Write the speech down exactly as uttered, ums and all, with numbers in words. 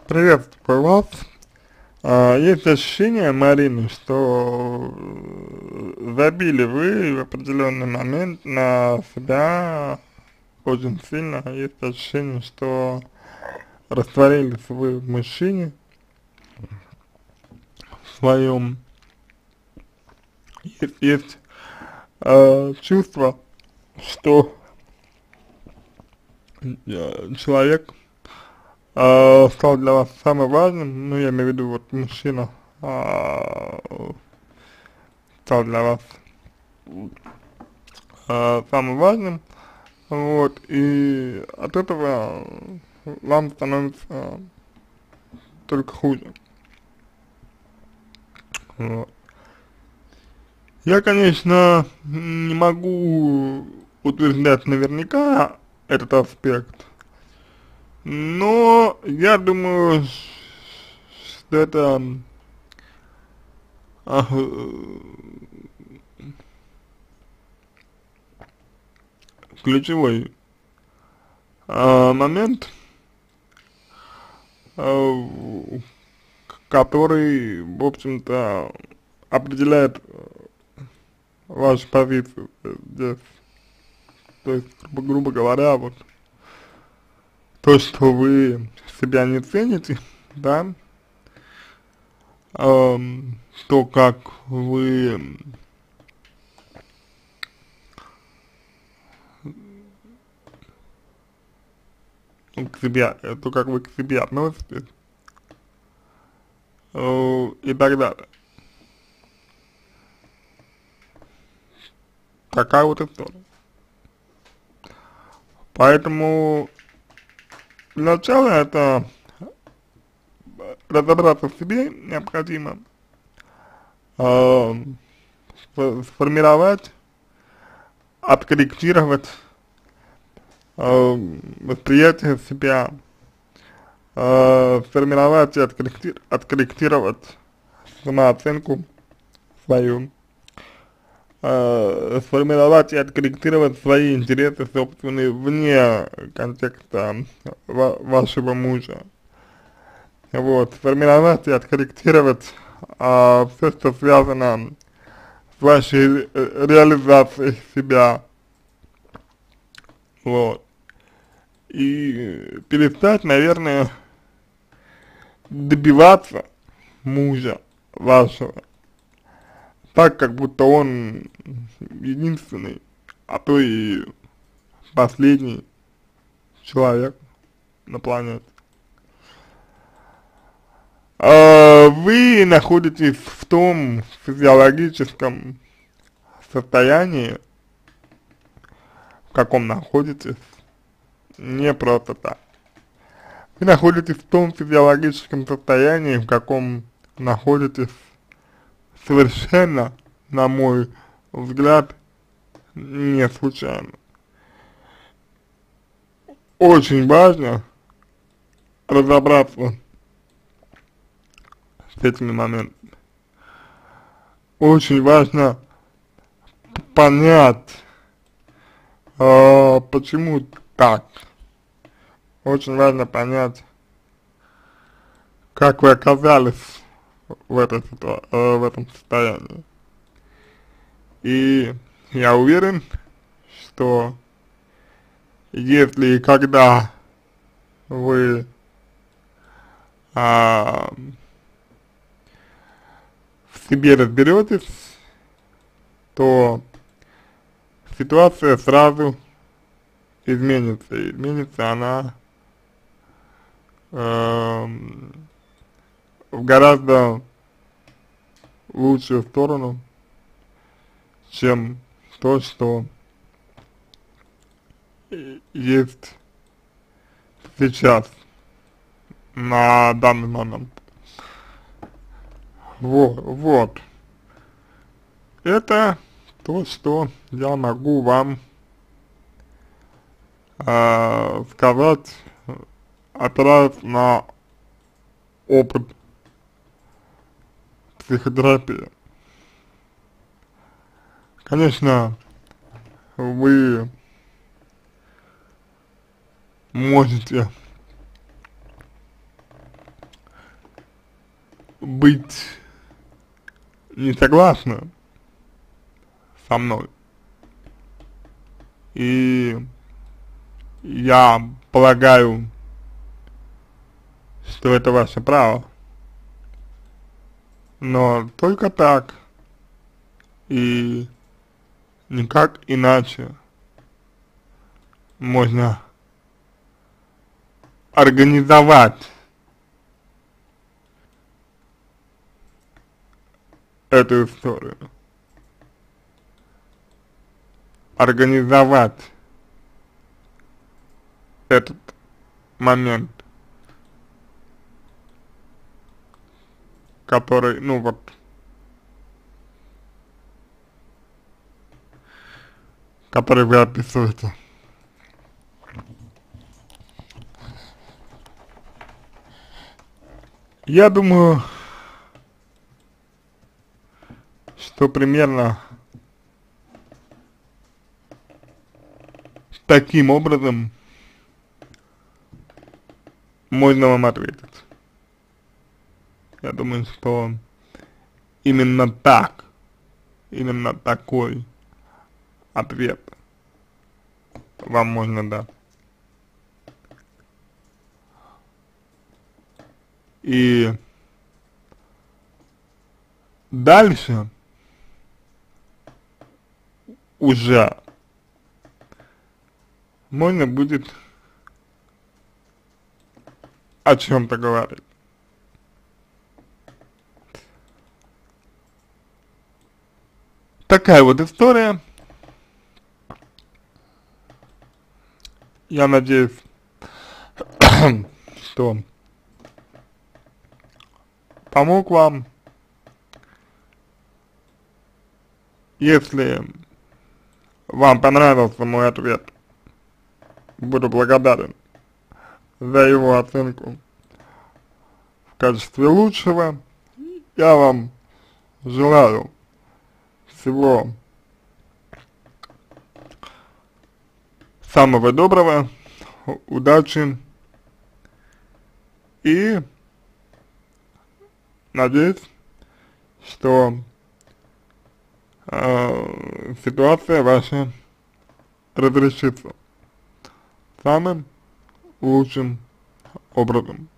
Приветствую вас. А, есть ощущение, Марина, что э, забили вы в определенный момент на себя очень сильно. Есть ощущение, что растворились вы в мужчине в своем. Есть, есть э, чувство, что э, человек э, стал для вас самым важным, ну я имею в виду вот мужчина, а, стал для вас э, самым важным, вот, и от этого вам становится только хуже. Вот. Я, конечно, не могу утверждать наверняка этот аспект, но я думаю, что это а, ключевой а, момент, а, который, в общем-то, определяет вашу позицию здесь. То есть, грубо, грубо говоря, вот то, что вы себя не цените, да, эм, то, как вы ну, к себе, э, то, как вы к себе относитесь, э, и так далее. Такая вот история. Поэтому для начала это разобраться в себе необходимо, э, сформировать, откорректировать э, восприятие себя, э, сформировать и откорректи откорректировать самооценку свою, э, сформировать и откорректировать свои интересы собственные вне контекста ва вашего мужа. Вот, сформировать и откорректировать э, все, что связано с вашей э, реализацией себя. Вот. И перестать, наверное, добиваться мужа вашего, так, как будто он единственный, а то и последний человек на планете. А вы находитесь в том физиологическом состоянии, в каком находитесь, не просто так. Вы находитесь в том физиологическом состоянии, в каком находитесь совершенно, на мой взгляд, не случайно. Очень важно разобраться с этими моментами. Очень важно понять, э, почему так. Очень важно понять, как вы оказались в, этой ситуа э, в этом состоянии. И я уверен, что если и когда вы а, в себе разберетесь, то ситуация сразу изменится. И изменится она э, в гораздо лучшую сторону, чем то, что есть сейчас, на данный момент. Вот, вот. Это то, что я могу вам э, сказать, опираясь на опыт психотерапии. Конечно, вы можете быть не согласны со мной. И я полагаю, что это ваше право. Но только так и никак иначе можно организовать эту историю. Организовать этот момент, который, ну вот, который вы описываете. Я думаю, что примерно таким образом можно вам ответить. Я думаю, что именно так, именно такой ответ вам можно дать. И дальше уже можно будет о чем-то говорить. Такая вот история. Я надеюсь, что помог вам. Если вам понравился мой ответ, буду благодарен за его оценку в качестве лучшего. Я вам желаю всего самого доброго, удачи и надеюсь, что э, ситуация ваша разрешится самым лучшим образом.